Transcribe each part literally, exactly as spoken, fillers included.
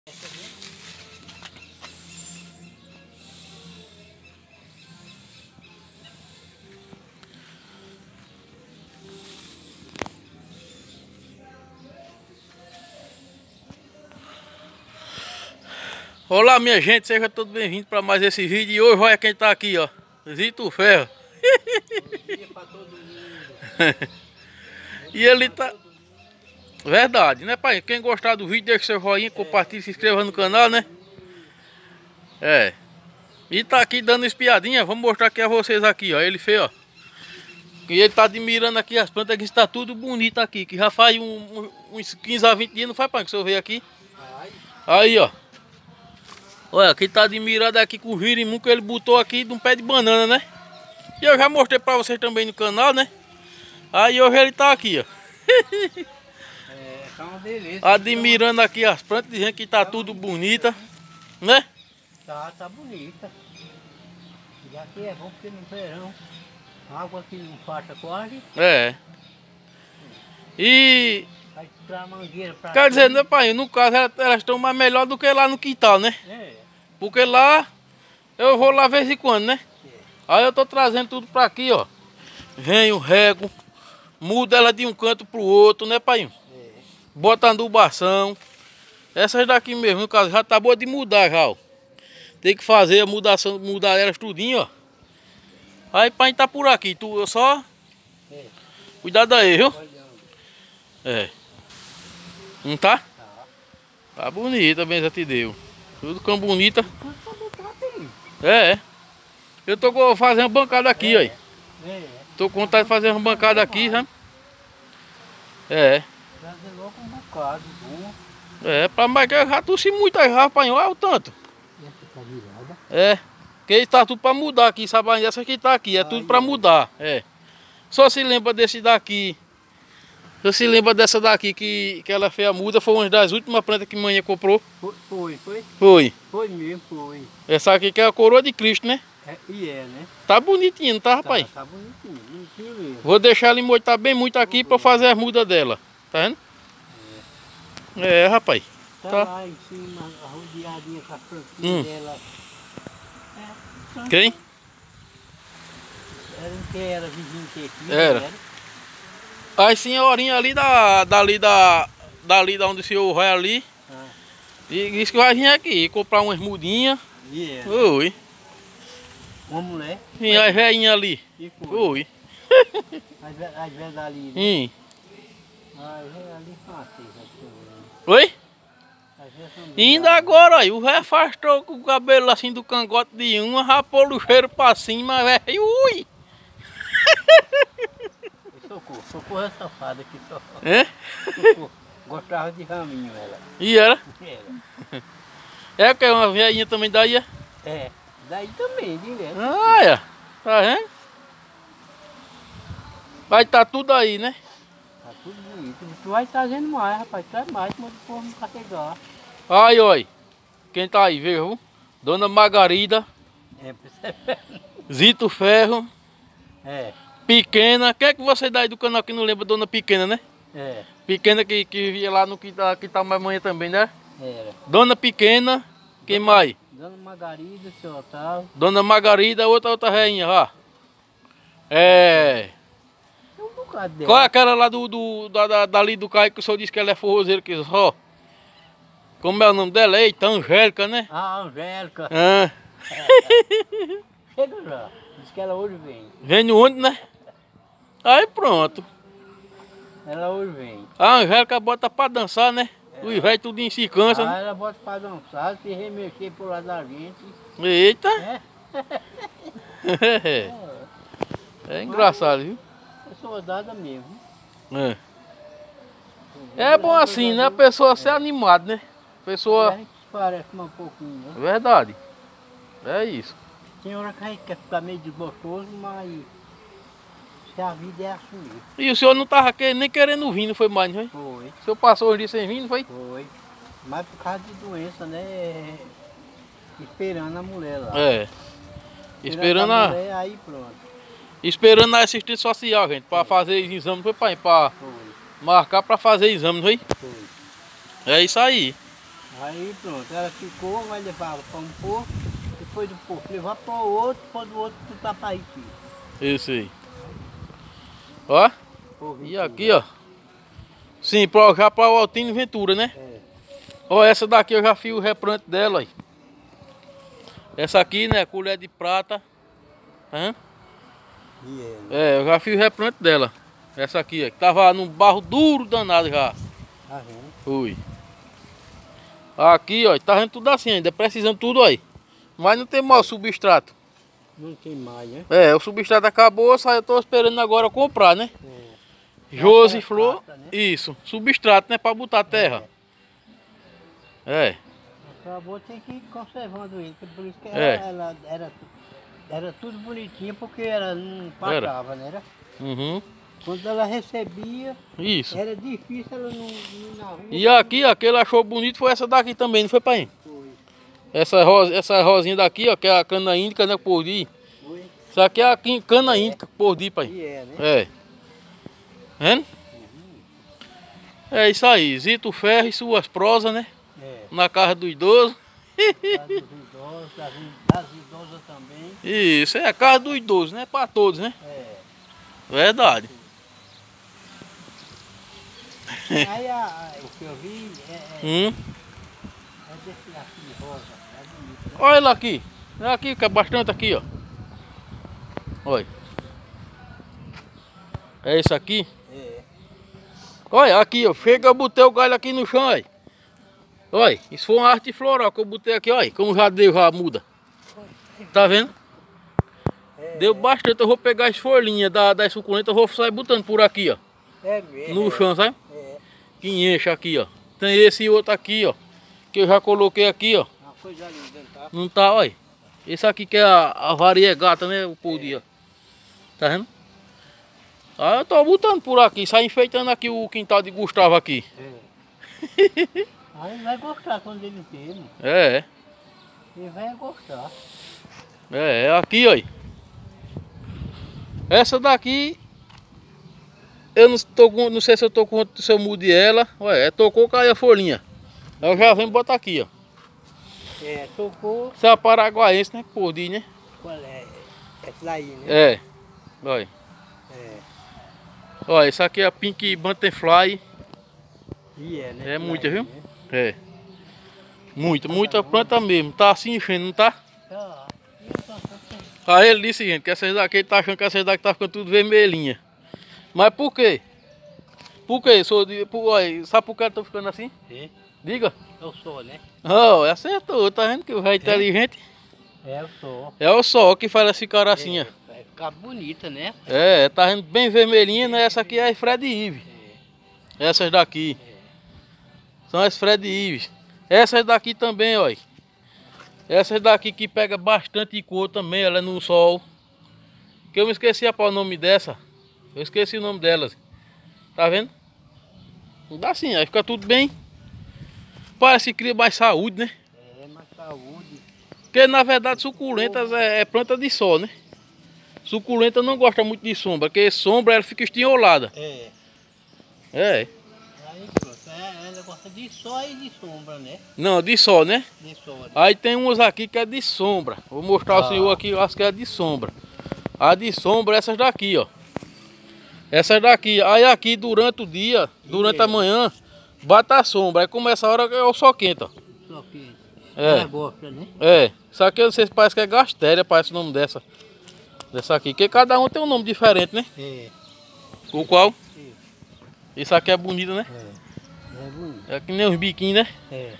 Olá minha gente, seja todos bem-vindos para mais esse vídeo. E hoje olha quem tá aqui, ó, Zito Ferro. Bom dia pra todo mundo. E ele tá... Verdade, né pai? Quem gostar do vídeo, deixa seu joinha, compartilhe, se inscreva no canal, né? É. E tá aqui dando espiadinha, vamos mostrar aqui a vocês aqui, ó. Ele fez, ó. E ele tá admirando aqui as plantas que está tudo bonito aqui. Que já faz um, um, uns quinze a vinte dias, não faz pai, que o senhor veio aqui? Aí, ó. Olha, quem tá admirando aqui com o girimum que ele botou aqui de um pé de banana, né? E eu já mostrei pra vocês também no canal, né? Aí hoje ele tá aqui, ó. É, tá uma beleza. Admirando aqui as plantas, dizendo que tá tudo bonita, né? Tá, tá bonita. E aqui é bom porque no verão, água aqui não falta quase. É. E... Vai pra mangueira pra... Quer dizer, né pai? No caso elas estão mais melhor do que lá no quintal, né? É. Porque lá eu vou lá de vez em quando, né? É. Aí eu tô trazendo tudo pra aqui, ó. Venho, rego, mudo ela de um canto pro outro, né, pai? É. Bota adubação. Essas daqui mesmo, no caso, já tá boa de mudar já, ó. Tem que fazer a mudação, mudar elas tudinho, ó. Aí pai tá por aqui, tu eu só... É. Cuidado aí, viu? Olhando. É. Não tá? Tá. Tá bonita, bem já te deu. Tudo cão bonita. Tá É, é. Eu tô com- fazendo uma bancada aqui, ó. É. É. Tô com vontade de fazer uma bancada aqui, sabe? É. Trazer logo um bocado bom. É, pra mais que eu já tossi muito aí, rapaz. Olha o tanto. Essa tá virada. É. Que tá tudo pra mudar aqui, sabe? Essa que tá aqui, é tudo pra mudar. É. Só se lembra desse daqui. Só se lembra dessa daqui que, que ela fez a muda. Foi uma das últimas plantas que manhã comprou. Foi, foi, foi? Foi. Foi mesmo, foi. Essa aqui que é a coroa de Cristo, né? É, e é, né? Tá bonitinho, não tá, rapaz? Tá, tá bonitinho, bonitinho mesmo. Vou deixar ela emmoitar bem muito aqui pra fazer as mudas dela. Tá vendo? É, rapaz. Tá, Tá. lá em cima, rodeadinha com a plantinha Hum. dela. É, só- Quem? Era um que era vizinho que aqui. Era. As senhorinhas ali da, dali da, dali da onde o senhor vai ali. Ah, E disse que vai vir aqui comprar umas mudinhas. e era. Oi. Uma mulher. E as velhinhas ali. E foi. Oi. As ve- as velhas ali. Né? Hum. As velhas ali são assim, assim. Oi? As velhas são E ainda agora, aí, o velho afastou com o cabelo assim do cangote de uma, rapou o cheiro pra cima, velho. Ui! Socorro, socorro é safada aqui só. É? Socorro. Gostava de raminho ela. E era? Era. É que é uma velhinha também daí, é? É. Daí também, direto. Ah, é. Tá vendo? Vai tá tudo aí, né? Tá tudo bonito. Tu vai trazendo mais, rapaz. Traz mais, mas o povo não carregar. Aí, ó. Quem tá aí, viu? Dona Margarida, É, percebe? Zito Ferro, É, Pequena. Quem é que você dá aí do canal que não lembra? Dona Pequena, né? é, Pequena que, que via lá no quintal, quintal mais manhã também, né? era. Dona Pequena. Quem mais? Dona Margarida, seu Otávio. Dona Margarida, outra outra rainha, ó. É. Tem um bocado dela. Qual é aquela lá do, do da, da, dali do Caio que o senhor disse que ela é forrozeira que só? Como é o nome dela? Eita, Angélica, né? Ah, Angélica. Ah. Chega já. Diz que ela hoje vem. Vem no onde, né? Aí pronto. Ela hoje vem. A Angélica bota pra dançar, né? Os velhos tudo se cansa, Ah, né? ela bota pra dançar, se remexer por lá da gente. Eita! É, É, é engraçado, viu? é soldada mesmo. É. É bom assim, né? A pessoa ser animada, né? A A pessoa... gente parece um pouquinho, né? Verdade. É isso. Tem hora que a gente quer ficar meio desgostoso, mas se a vida é assim. E o senhor não tava que- nem querendo vir, não foi mais, não foi? Foi, O senhor passou os dias sem vir, não foi? foi. Mas por causa de doença, né? Esperando a mulher lá. É. Esperando a, mulher, aí pronto. esperando a assistência social, gente, pra fazer exame, foi pai, pra Foi, marcar pra fazer exame, não foi? foi. É isso aí. Aí pronto, ela ficou, vai levar para um porco, depois do porco levar para o outro, depois do outro pro Tapaiti. Isso aí. Ó. Pô, E aqui, ó. Sim, pra, já para o Altino Ventura, né? É. Ó, essa daqui eu já fiz o replante dela aí. Essa aqui, né, colher de prata. Hã? Yeah. É, eu já fiz o replante dela. Essa aqui, ó, que tava num barro duro danado já. Tá vendo? Fui. Aqui, ó, tá vendo tudo assim ainda, precisando tudo aí. Mas não tem mais substrato. Não tem mais, né? É, o substrato acabou, só eu tô esperando agora comprar, né? É. Josi é Flor, prata, né? isso, substrato, né, pra botar terra. É. Acabou, tem que ir conservando ele, por isso que ela, É. ela era, era tudo bonitinho, porque ela não pagava, né? Era? Uhum. Quando ela recebia, Isso. era difícil ela não, não na rua. E aqui, ó, que ele achou bonito foi essa daqui também, não foi, pai? Foi, Essa, rosa, essa rosinha daqui, ó, que é a cana índica, né, por dia. foi. Isso aqui é a quin- cana índica, por dia, pai. E é, né? É. Vendo? É isso aí, Zito Ferro e suas prosas, né? É. Na casa do idoso. Das idosas, das, das idosas também. Isso, é a casa do idoso, né? Pra todos, né? É. Verdade. Aí a, a- o que eu vi é, é, Hum. é desse aqui rosa, é bonito, né? Olha lá aqui. É aqui, que é bastante aqui, ó. Olha. É isso aqui. É. Olha, aqui, ó. Chega, eu botei o galho aqui no chão, aí. Olha, isso foi uma arte floral que eu botei aqui, olha. Como já deu, já muda. Tá vendo? É, Deu bastante. Eu vou pegar as folhinhas da, das suculentas, eu vou sair botando por aqui, ó. é mesmo. No chão, sabe? É. Que enche aqui, ó. Tem esse outro aqui, ó. Que eu já coloquei aqui, ó. Uma coisa linda, tá? Não tá, olha. Esse aqui que é a, a variegata, né? O por dia. Tá vendo? Ah, eu tô botando por aqui, sai enfeitando aqui o quintal de Gustavo aqui. É. Aí ele vai gostar quando ele ver, né? É, Ele vai gostar. é, é aqui, ó. Essa daqui, eu não, tô com, não sei se eu tô com, se eu mude ela. Ué, é, tocou, caiu a folhinha. Eu já venho botar aqui, ó. É, tocou. Essa é a paraguaense, né? Por dia, né? Qual é? Essa daí, né? É, olha. É. Olha, essa aqui é a Pink Butterfly. E é, né? É Essa muita, daí, viu? né? É. Muita, muita planta mesmo. Tá assim enchendo, não tá? Tá. E essa aqui? Aí ele disse, gente, que essas daqui, ele tá achando que essas daqui tá ficando tudo vermelhinha. Mas por quê? Por quê? Sou de, por, olha, sabe por que eu tô ficando assim? É. Diga. Eu sou, né? Oh, acertou, tá vendo que o velho inteligente? É, eu sou. É o sol que faz ela ficar assim, ó. É, vai ficar bonita, né? É, tá vendo bem vermelhinha, né? Essa aqui é a Fred Eve. É. Essas daqui. É. São as Fred Ives. Essas daqui também, ó. Essas daqui que pega bastante cor também, ela é no sol. Que eu me esqueci a o nome dessa. Eu esqueci o nome delas. Tá vendo? Não dá assim, aí fica tudo bem. Parece que cria mais saúde, né? É, mais saúde. Porque na verdade suculentas é, é planta de sol, né? Suculenta não gosta muito de sombra, porque sombra ela fica estiolada. É. É. Aí pronto, é, ela gosta de sol e de sombra, né? Não, de sol, né? De sol. Aí tem uns aqui que é de sombra. Vou mostrar ao Ah. senhor aqui, as que é de sombra. A de sombra, essas daqui, ó. Essas daqui. Aí aqui durante o dia, durante E a manhã, bate a sombra. Aí começa a hora que é o sol quente, ó. Só que É. ela gosta, né? É. Isso aqui eu não sei se parece que é gastéria, parece o nome dessa. Dessa aqui. Porque cada um tem um nome diferente, né? É. O qual? Sim. Isso aqui é bonito, né? É. É bonito. É que nem os biquinhos, né? É.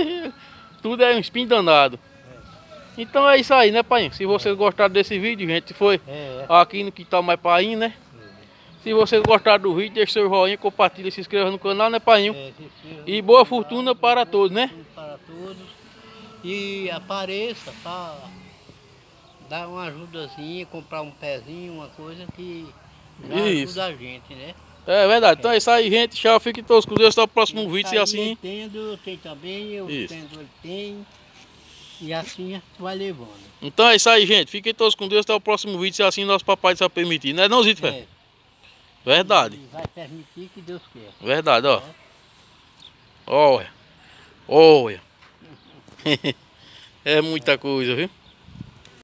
Tudo é um espinho danado. Então é isso aí, né, pai? Se vocês gostaram desse vídeo, gente, foi É. aqui no Quintal Mais Painho, né? Se vocês gostaram do vídeo, deixe seu joinha, compartilhe, se inscreva no canal, né, Painho? É, se inscreva E no boa canal, fortuna para todos, né? fortuna para todos. E apareça para dar uma ajudazinha, comprar um pezinho, uma coisa que já Isso. ajuda a gente, né? É verdade. Então é isso aí, gente. Tchau, fiquem todos com Deus. Até o próximo vídeo, se Aí assim. ele tendo, eu tenho também, eu Isso. tendo, ele tem. E assim vai levando. Então é isso aí, gente. Fiquem todos com Deus. Até o próximo vídeo, se assim nosso papai se permitir. Não é não, Zito? É, Verdade. ele vai permitir que Deus quer. Verdade, ó. Olha. Olha. É muita coisa, viu?